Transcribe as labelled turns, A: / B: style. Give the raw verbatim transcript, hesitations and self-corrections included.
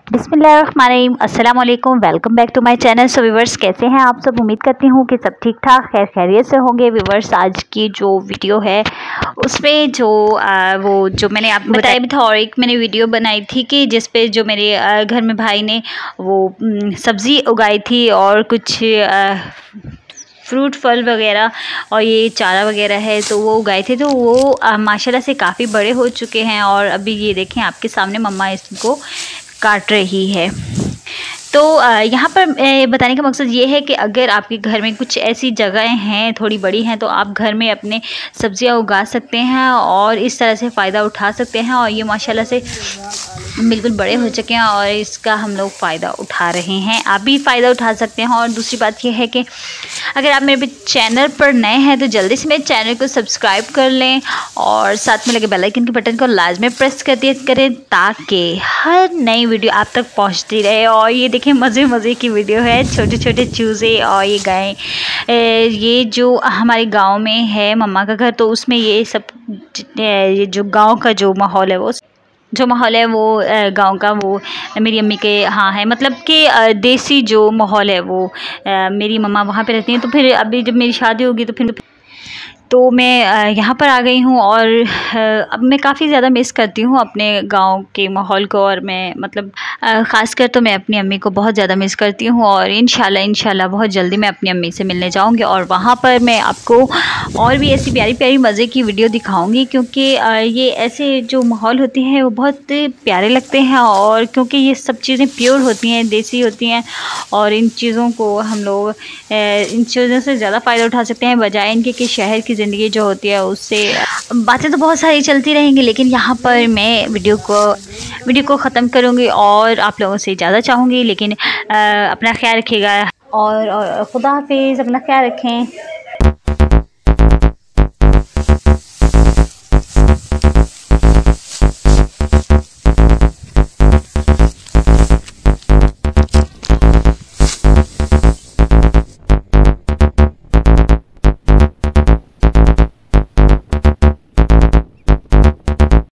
A: बिस्मिल्लाहिर्रहमानिर्रहीम, अस्सलाम वालेकुम, welcome back to my channel. So viewers, कैसे हैं आप सब? उम्मीद करती हूँ कि सब ठीक ठाक खैर खैरियत से होंगे। व्यूवर्स, आज की जो वीडियो है उसमें जो आ, वो जो मैंने आपको बताया भी था और एक मैंने वीडियो बनाई थी कि जिस पे जो मेरे आ, घर में भाई ने वो सब्ज़ी उगाई थी और कुछ आ, फ्रूट फल वगैरह और ये चारा वगैरह है तो वो उगाए थे। तो वो आ, माशाल्लाह से काफ़ी बड़े हो चुके हैं और अभी ये देखें आपके सामने मम्मा इसको काट रही है। तो यहाँ पर बताने का मकसद ये है कि अगर आपके घर में कुछ ऐसी जगहें हैं थोड़ी बड़ी हैं तो आप घर में अपने सब्जियां उगा सकते हैं और इस तरह से फ़ायदा उठा सकते हैं। और ये माशाल्लाह से बिल्कुल बड़े हो चुके हैं और इसका हम लोग फ़ायदा उठा रहे हैं, आप भी फ़ायदा उठा सकते हैं। और दूसरी बात यह है कि अगर आप मेरे चैनल पर नए हैं तो जल्दी से मेरे चैनल को सब्सक्राइब कर लें और साथ में लगे बेल आइकन के बटन को लाजमी प्रेस कर दिया करें ताकि हर नई वीडियो आप तक पहुंचती रहे। और ये देखें मज़े मज़े की वीडियो है, छोटे छोटे चूज़े और ये गाय, ये जो हमारे गांव में है मम्मा का घर, तो उसमें ये सब ये जो गांव का जो माहौल है वो जो माहौल है वो गांव का वो मेरी अम्मी के हाँ है, मतलब कि देसी जो माहौल है वो मेरी मम्मा वहाँ पे रहती हैं। तो फिर अभी जब मेरी शादी होगी तो फिर तो मैं यहाँ पर आ गई हूँ और अब मैं काफ़ी ज़्यादा मिस करती हूँ अपने गांव के माहौल को। और मैं मतलब ख़ासकर तो मैं अपनी अम्मी को बहुत ज़्यादा मिस करती हूँ और इंशाल्लाह इंशाल्लाह बहुत जल्दी मैं अपनी अम्मी से मिलने जाऊँगी और वहाँ पर मैं आपको और भी ऐसी प्यारी प्यारी मज़े की वीडियो दिखाऊँगी, क्योंकि ये ऐसे जो माहौल होते हैं वो बहुत प्यारे लगते हैं और क्योंकि ये सब चीज़ें प्योर होती हैं, देसी होती हैं और इन चीज़ों को हम लोग इन चीज़ों से ज़्यादा फ़ायदा उठा सकते हैं बजाय इनके कि शहर की ज़िंदगी जो होती है उससे। बातें तो बहुत सारी चलती रहेंगी लेकिन यहाँ पर मैं वीडियो को वीडियो को ख़त्म करूँगी और आप लोगों से इजाज़त चाहूँगी। लेकिन आ, अपना ख्याल रखिएगा और, और खुदा हाफिज़, अपना ख्याल रखें।